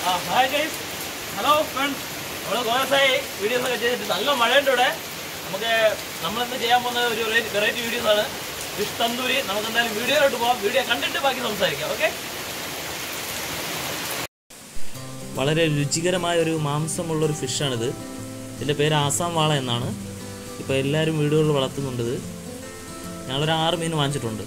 Hi guys, hello friends. We are videos variety videos. Fish thanthuri. Video content. Okay? വളരെ രുചികരമായ ഒരു മാംസമുള്ള ഒരു fish ആണ് ഇത്. ഇതിന്റെ പേര് ആസാം വാള എന്നാണ്. ഇപ്പോൾ എല്ലാവരും വീടുകളിൽ വളർത്തുന്നുണ്ട് ഇത്. ഞങ്ങൾ ഒരു 6 മീൻ വാങ്ങിച്ചിട്ടുണ്ട്.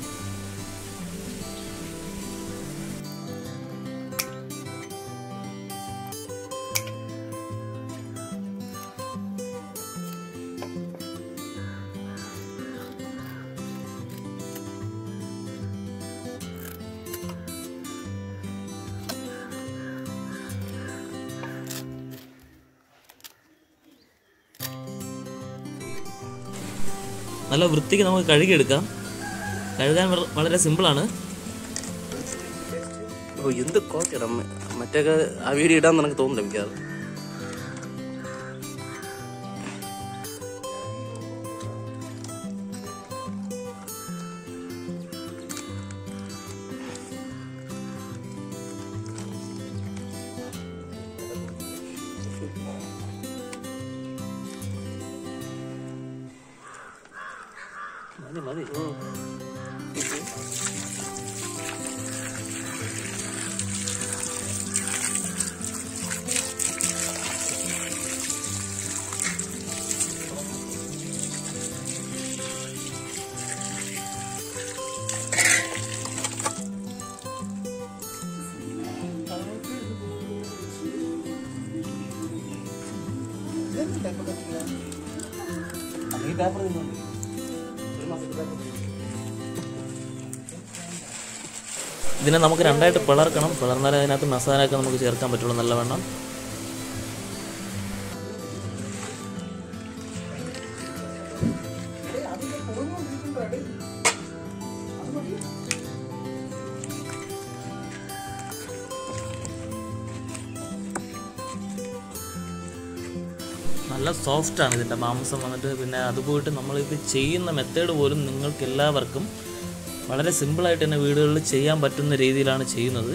നല്ല വൃത്തിക്ക് നമുക്ക് കഴുകിയെടുക്കാം. കഴുകാൻ വളരെ സിമ്പിളാണ്. എന്ത് കോച്ചടാ മറ്റേ ആ വീഡിയോ ഇടാന്ന് എനിക്ക് തോന്നുന്നില്ല. എനിക്കത് മതി. ഇതിനെ നമുക്ക് രണ്ടായിട്ട് പിളർക്കണം. പിളർന്നാലേ അതിനകത്ത് മസാലയൊക്കെ നമുക്ക് ചേർക്കാൻ പറ്റുള്ളൂ നല്ലവണ്ണം. നല്ല സോഫ്റ്റാണ് ഇതിൻ്റെ മാംസം വന്നിട്ട്. പിന്നെ അത് പോയിട്ട് നമ്മളിത് ചെയ്യുന്ന മെത്തേഡ് പോലും നിങ്ങൾക്ക് എല്ലാവർക്കും വളരെ സിമ്പിളായിട്ട് തന്നെ വീടുകളിൽ ചെയ്യാൻ പറ്റുന്ന രീതിയിലാണ് ചെയ്യുന്നത്.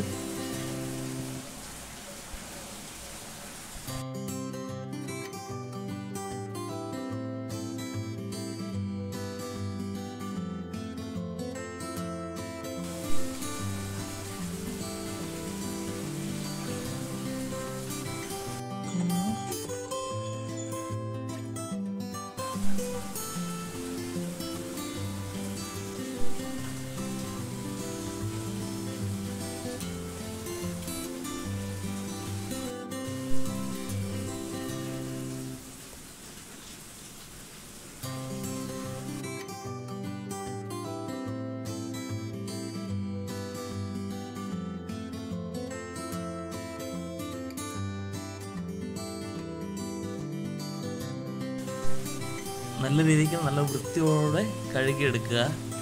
നല്ല രീതിക്ക് നല്ല വൃത്തിയോടെ കഴുകിയെടുക്കുക.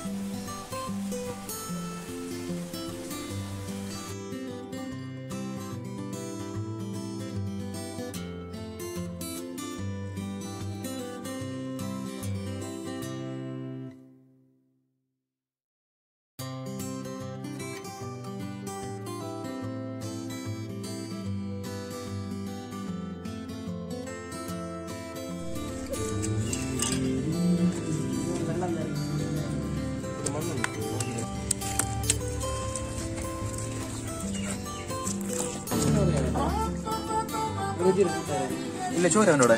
ഇല്ല ചോരവനോടെ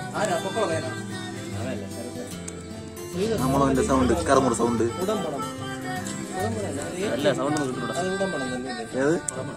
നമ്മളെ സൗണ്ട് കറമുറ സൗണ്ട് അല്ല സൗണ്ട് ഏത്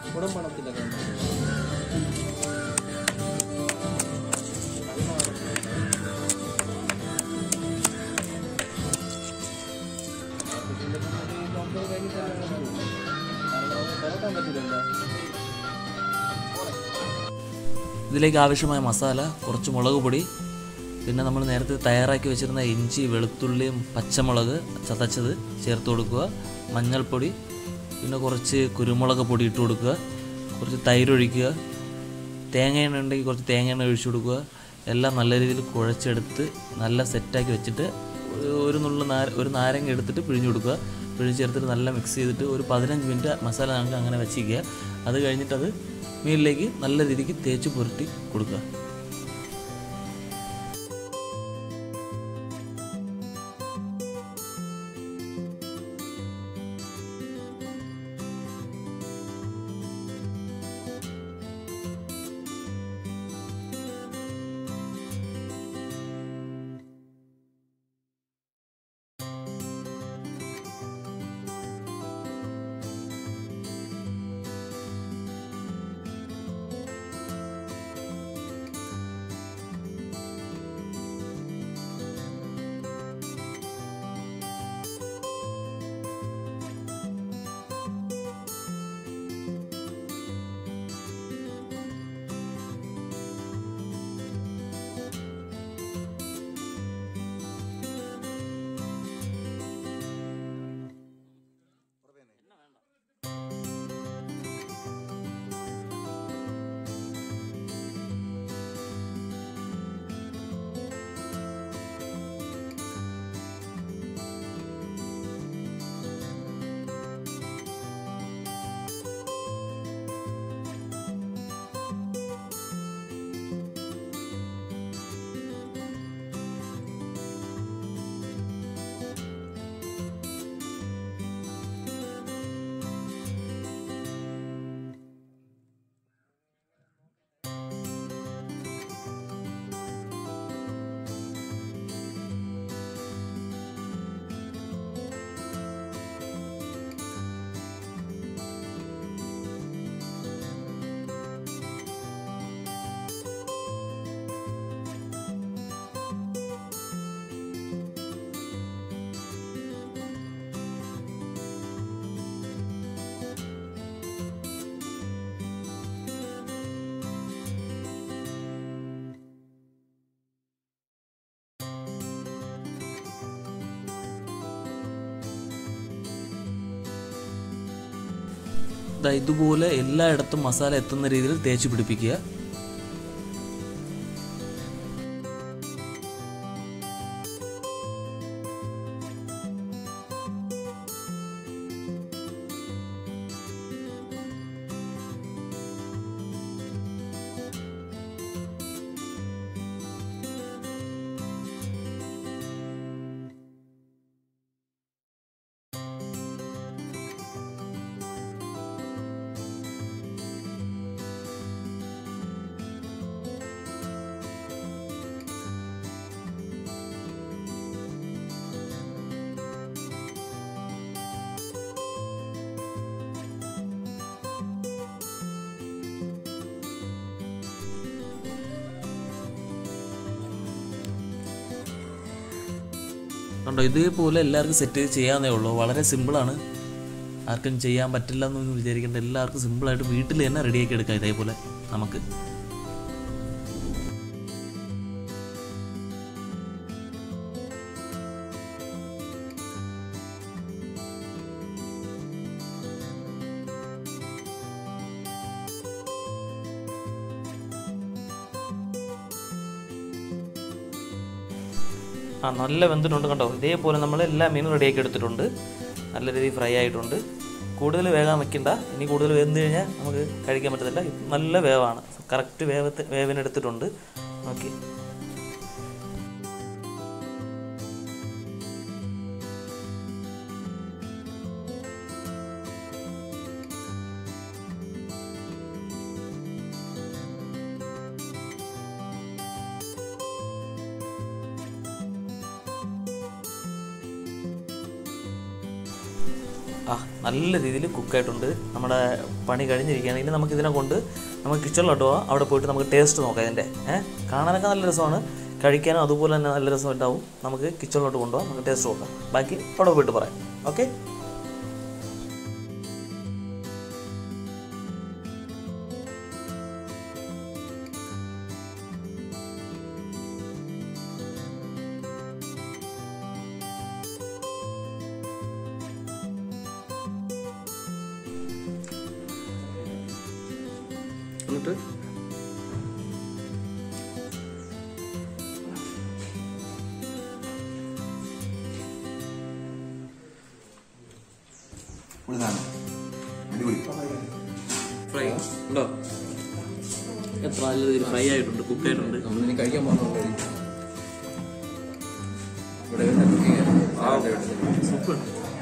ഇതിലേക്ക് ആവശ്യമായ മസാല, കുറച്ച് മുളക് പൊടി, പിന്നെ നമ്മൾ നേരത്തെ തയ്യാറാക്കി വെച്ചിരുന്ന ഇഞ്ചി, വെളുത്തുള്ളിയും പച്ചമുളക് ചതച്ചത് ചേർത്ത് കൊടുക്കുക. മഞ്ഞൾപ്പൊടി, പിന്നെ കുറച്ച് കുരുമുളക് പൊടി ഇട്ട് കൊടുക്കുക. കുറച്ച് തൈര് ഒഴിക്കുക. തേങ്ങയെണ്ണ ഉണ്ടെങ്കിൽ കുറച്ച് തേങ്ങയെണ്ണ ഒഴിച്ചു കൊടുക്കുക. എല്ലാം നല്ല രീതിയിൽ കുഴച്ചെടുത്ത് നല്ല സെറ്റാക്കി വെച്ചിട്ട് ഒരു നാരങ്ങ എടുത്തിട്ട് പിഴിഞ്ഞു കൊടുക്കുക. പിഴിഞ്ഞ് ചേർത്തിട്ട് നല്ല മിക്സ് ചെയ്തിട്ട് ഒരു 15 മിനിറ്റ് മസാല നമുക്ക് അങ്ങനെ വെച്ചിരിക്കുക. അത് കഴിഞ്ഞിട്ടത് മീനിലേക്ക് നല്ല രീതിക്ക് തേച്ച് പുരട്ടി കൊടുക്കുക. ഇതുപോലെ എല്ലായിടത്തും മസാല എത്തുന്ന രീതിയിൽ തേച്ച് പിടിപ്പിക്കുക. കണ്ടോ, ഇതേപോലെ എല്ലാവർക്കും സെറ്റ് ചെയ്ത് ചെയ്യാവുന്നേ ഉള്ളൂ. വളരെ സിമ്പിളാണ്, ആർക്കും ചെയ്യാൻ പറ്റില്ല എന്നൊന്നും വിചാരിക്കേണ്ട. എല്ലാവർക്കും സിമ്പിളായിട്ട് വീട്ടിൽ തന്നെ റെഡിയാക്കി എടുക്കാം ഇതേപോലെ നമുക്ക്. നല്ല വെന്തിട്ടുണ്ട് കണ്ടോ. ഇതേപോലെ നമ്മൾ എല്ലാ മീനും റെഡിയാക്കി എടുത്തിട്ടുണ്ട്. നല്ല രീതിയിൽ ഫ്രൈ ആയിട്ടുണ്ട്. കൂടുതൽ വേഗം വെക്കണ്ട. ഇനി കൂടുതൽ വെന്ത് കഴിഞ്ഞാൽ നമുക്ക് കഴിക്കാൻ പറ്റത്തില്ല. നല്ല വേവാണ്, കറക്റ്റ് വേവിനെടുത്തിട്ടുണ്ട്. ഓക്കെ, നല്ല രീതിയിൽ കുക്കായിട്ടുണ്ട്. നമ്മുടെ പണി കഴിഞ്ഞിരിക്കുകയാണെങ്കിൽ നമുക്ക് ഇതിനെ കൊണ്ട് നമുക്ക് കിച്ചണിലോട്ട് പോകാം. അവിടെ പോയിട്ട് നമുക്ക് ടേസ്റ്റ് നോക്കാം ഇതിൻ്റെ. കാണാനൊക്കെ നല്ല രസമാണ്, കഴിക്കാനും അതുപോലെ തന്നെ നല്ല രസം ഉണ്ടാവും. നമുക്ക് കിച്ചണിലോട്ട് കൊണ്ടുപോകാം, നമുക്ക് ടേസ്റ്റ് നോക്കാം. ബാക്കി അവിടെ പോയിട്ട് പറയാം. ഓക്കെ, എന്നിട്ട് ഫ്രൈ ഉണ്ടോ? എത്ര നല്ല രീതിയിൽ ഫ്രൈ ആയിട്ടുണ്ട്, കുക്ക് ആയിട്ടുണ്ട്. നമ്മളിനി കഴിക്കാൻ പോകുന്നുണ്ട്. സൂപ്പർ.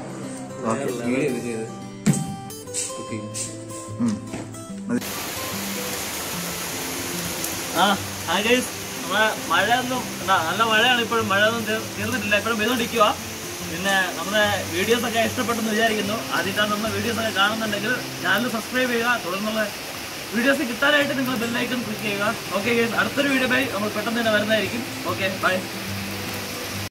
ഹായ് ഗൈസ്, നമ്മളെ മഴയൊന്നും നല്ല മഴയാണ് ഇപ്പോഴും. മഴയൊന്നും തീർന്നിട്ടില്ല, ഇപ്പോഴും പെയ്തുകൊണ്ടിരിക്കുക. പിന്നെ നമ്മുടെ വീഡിയോസൊക്കെ ഇഷ്ടപ്പെട്ടെന്ന് വിചാരിക്കുന്നു. ആദ്യമായിട്ടാണ് നമ്മുടെ വീഡിയോസൊക്കെ കാണുന്നുണ്ടെങ്കിൽ ചാനൽ സബ്സ്ക്രൈബ് ചെയ്യുക. തുടർന്നുള്ള വീഡിയോസ് കിട്ടാനായിട്ട് നിങ്ങൾ ബെല്ലൈക്കൺ ക്ലിക്ക് ചെയ്യുക. ഓക്കെ ഗൈസ്, അടുത്തൊരു വീഡിയോ ബൈ നമ്മൾ പെട്ടെന്ന് തന്നെ വരുന്നതായിരിക്കും. Okay by.